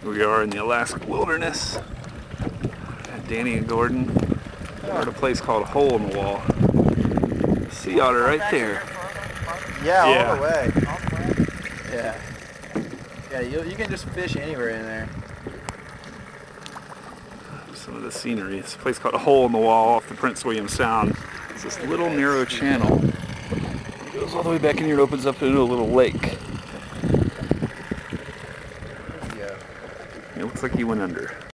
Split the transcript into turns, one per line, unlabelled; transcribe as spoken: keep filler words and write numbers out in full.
We are in the Alaska wilderness at Danny and Gordon. We're at a place called Hole in the Wall. Sea otter right there.
Yeah, all
Yeah.
the way. Yeah. Yeah, you, you can just fish anywhere in there.
Some of the scenery. It's a place called Hole in the Wall off the Prince William Sound. It's this little narrow channel. It goes all the way back in here and opens up into a little lake.
Yeah.
It looks like he went under.